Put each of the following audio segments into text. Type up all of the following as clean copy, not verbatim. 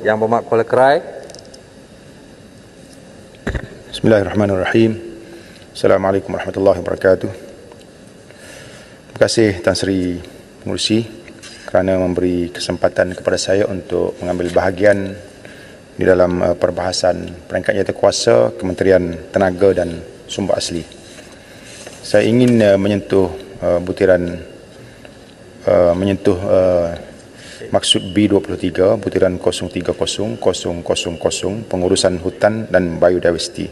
Yang Berhormat Kuala Krai. Bismillahirrahmanirrahim. Assalamualaikum warahmatullahi wabarakatuh. Terima kasih Tan Sri Pengerusi kerana memberi kesempatan kepada saya untuk mengambil bahagian di dalam perbahasan peringkat jawatankuasa Kementerian Tenaga dan Sumber Asli. Saya ingin menyentuh maksud B23 butiran 030000 pengurusan hutan dan biodiversiti.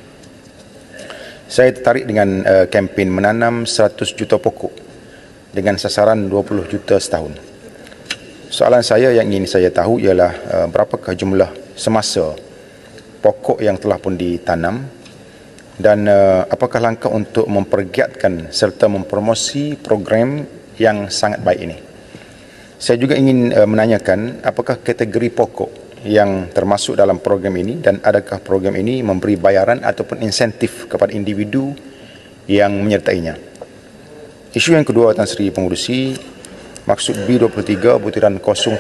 Saya tertarik dengan kempen menanam 100 juta pokok dengan sasaran 20 juta setahun. Soalan saya yang ingin saya tahu ialah berapakah jumlah semasa pokok yang telah pun ditanam dan apakah langkah untuk mempergiatkan serta mempromosi program yang sangat baik ini. Saya juga ingin menanyakan apakah kategori pokok yang termasuk dalam program ini dan adakah program ini memberi bayaran ataupun insentif kepada individu yang menyertainya. Isu yang kedua Tan Sri Pengerusi, maksud B23 butiran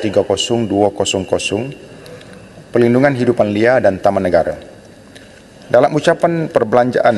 030200 pelindungan hidupan liar dan taman negara. Dalam ucapan perbelanjaan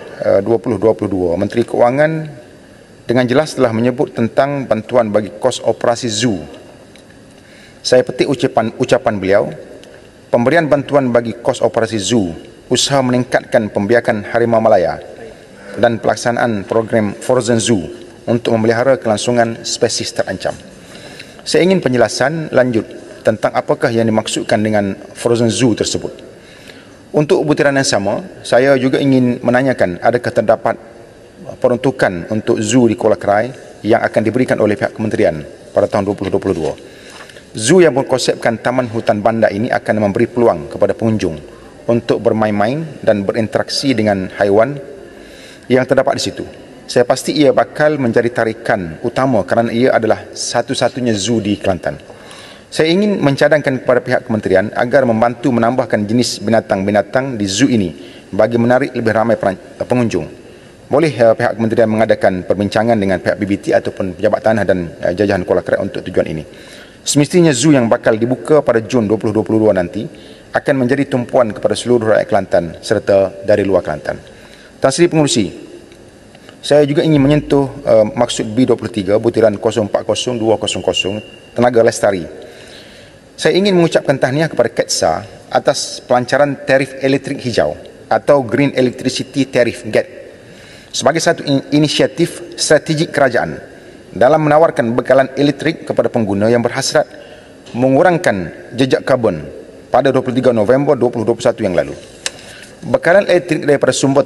2022, Menteri Keuangan dengan jelas telah menyebut tentang bantuan bagi kos operasi zoo. Saya petik ucapan beliau, pemberian bantuan bagi kos operasi zoo, usaha meningkatkan pembiakan harimau Malaya dan pelaksanaan program Frozen Zoo untuk memelihara kelangsungan spesies terancam. Saya ingin penjelasan lanjut tentang apakah yang dimaksudkan dengan Frozen Zoo tersebut. Untuk butiran yang sama, saya juga ingin menanyakan adakah terdapat peruntukan untuk zoo di Kuala Krai yang akan diberikan oleh pihak kementerian pada tahun 2022. Zoo yang berkonsepkan taman hutan bandar ini akan memberi peluang kepada pengunjung untuk bermain-main dan berinteraksi dengan haiwan yang terdapat di situ. Saya pasti ia bakal menjadi tarikan utama kerana ia adalah satu-satunya zoo di Kelantan. Saya ingin mencadangkan kepada pihak kementerian agar membantu menambahkan jenis binatang-binatang di zoo ini bagi menarik lebih ramai pengunjung. Boleh pihak kementerian mengadakan perbincangan dengan pihak BBT ataupun pejabat tanah dan jajahan Kuala Krai untuk tujuan ini. Semestinya zoo yang bakal dibuka pada Jun 2022 nanti akan menjadi tumpuan kepada seluruh rakyat Kelantan serta dari luar Kelantan. Tan Sri Pengerusi, saya juga ingin menyentuh maksud B23 butiran 040200 tenaga lestari. Saya ingin mengucapkan tahniah kepada KETSA atas pelancaran tarif elektrik hijau atau Green Electricity Tariff GET sebagai satu inisiatif strategik kerajaan dalam menawarkan bekalan elektrik kepada pengguna yang berhasrat mengurangkan jejak karbon pada 23 November 2021 yang lalu. Bekalan elektrik daripada sumber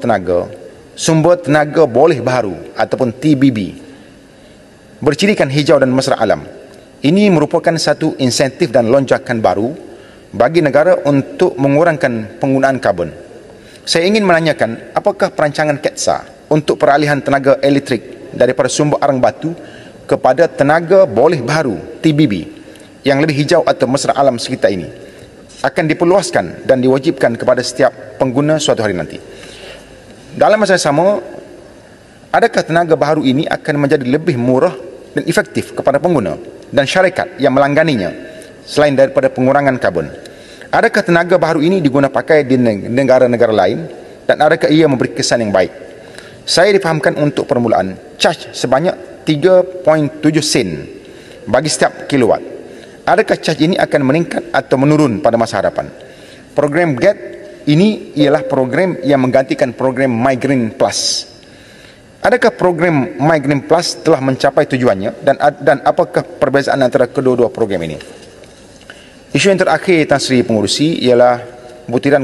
tenaga boleh baharu ataupun TBB bercirikan hijau dan mesra alam. Ini merupakan satu insentif dan lonjakan baru bagi negara untuk mengurangkan penggunaan karbon. Saya ingin menanyakan apakah perancangan KETSA untuk peralihan tenaga elektrik daripada sumber arang batu kepada tenaga boleh baharu TBB yang lebih hijau atau mesra alam sekitar ini akan diperluaskan dan diwajibkan kepada setiap pengguna suatu hari nanti. Dalam masa yang sama, adakah tenaga baharu ini akan menjadi lebih murah dan efektif kepada pengguna dan syarikat yang melangganinya selain daripada pengurangan karbon? Adakah tenaga baharu ini diguna pakai di negara-negara lain dan adakah ia memberi kesan yang baik? Saya difahamkan untuk permulaan charge sebanyak 3.7 sen bagi setiap kilowatt. Adakah charge ini akan meningkat atau menurun pada masa hadapan? Program GET ini ialah program yang menggantikan program MyGreen Plus. Adakah program MyGreen Plus telah mencapai tujuannya dan apakah perbezaan antara kedua-dua program ini? Isu yang terakhir Tan Sri Pengerusi ialah butiran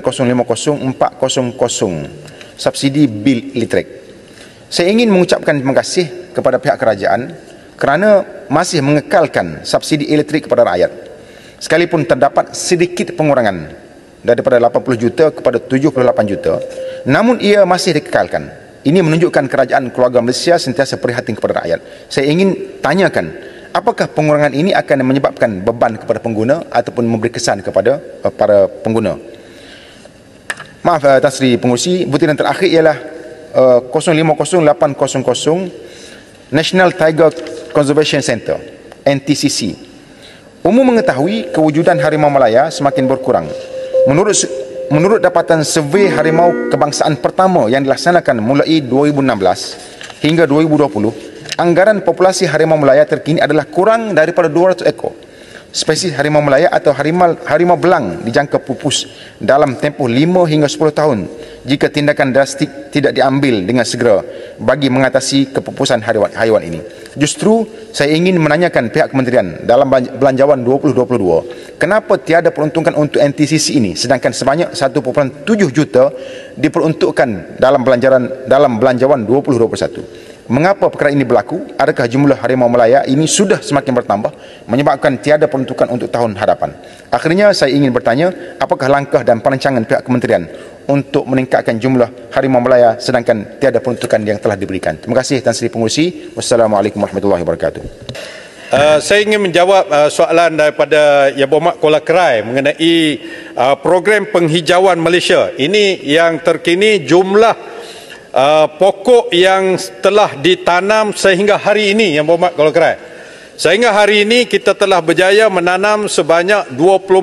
050400 subsidi bil elektrik. Saya ingin mengucapkan terima kasih kepada pihak kerajaan kerana masih mengekalkan subsidi elektrik kepada rakyat. Sekalipun terdapat sedikit pengurangan daripada 80 juta kepada 78 juta, namun ia masih dikekalkan. Ini menunjukkan kerajaan keluarga Malaysia sentiasa prihatin kepada rakyat. Saya ingin tanyakan, apakah pengurangan ini akan menyebabkan beban kepada pengguna ataupun memberi kesan kepada para pengguna? Maaf Tan Sri Pengerusi, butiran terakhir ialah 050800 National Tiger Conservation Centre, NTCC. Umum mengetahui kewujudan harimau Malaya semakin berkurang. Menurut dapatan survei harimau kebangsaan pertama yang dilaksanakan mulai 2016 hingga 2020, anggaran populasi harimau Malaya terkini adalah kurang daripada 200 ekor. Spesies harimau Malaya atau harimau belang dijangka pupus dalam tempoh 5 hingga 10 tahun jika tindakan drastik tidak diambil dengan segera bagi mengatasi kepupusan haiwan ini. Justru saya ingin menanyakan pihak kementerian dalam belanjawan 2022, kenapa tiada peruntukan untuk NTCC ini sedangkan sebanyak 1.7 juta diperuntukkan dalam belanjawan 2021. Mengapa perkara ini berlaku? Adakah jumlah harimau Malaya ini sudah semakin bertambah menyebabkan tiada peruntukan untuk tahun hadapan? Akhirnya saya ingin bertanya, apakah langkah dan perancangan pihak kementerian untuk meningkatkan jumlah harimau Malaya sedangkan tiada peruntukan yang telah diberikan? Terima kasih Tan Sri Pengerusi. Wassalamualaikum warahmatullahi wabarakatuh. Saya ingin menjawab soalan daripada Yang Berhormat Kuala Krai mengenai program penghijauan Malaysia. Ini yang terkini jumlah pokok yang telah ditanam sehingga hari ini, Yang Berhormat Kuala Krai. Sehingga hari ini kita telah berjaya menanam sebanyak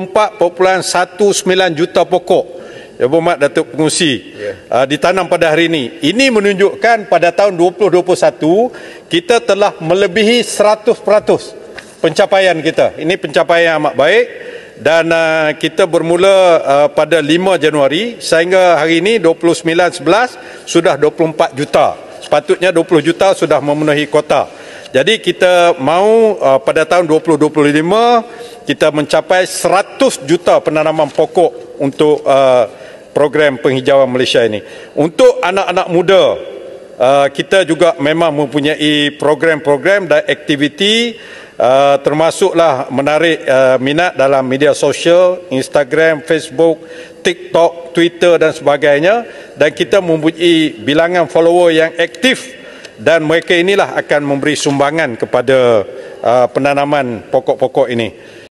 24.19 juta pokok. Yang Berhormat Datuk Pengerusi, ditanam pada hari ini. Ini menunjukkan pada tahun 2021 kita telah melebihi 100% pencapaian kita. Ini pencapaian yang amat baik. Dan kita bermula pada 5 Januari sehingga hari ini 29/11 sudah 24 juta. Sepatutnya 20 juta sudah memenuhi kota. Jadi kita mahu pada tahun 2025 kita mencapai 100 juta penanaman pokok untuk program penghijauan Malaysia ini. Untuk anak-anak muda, kita juga memang mempunyai program-program dan aktiviti, termasuklah menarik minat dalam media sosial, Instagram, Facebook, TikTok, Twitter dan sebagainya, dan kita mempunyai bilangan follower yang aktif dan mereka inilah akan memberi sumbangan kepada penanaman pokok-pokok ini.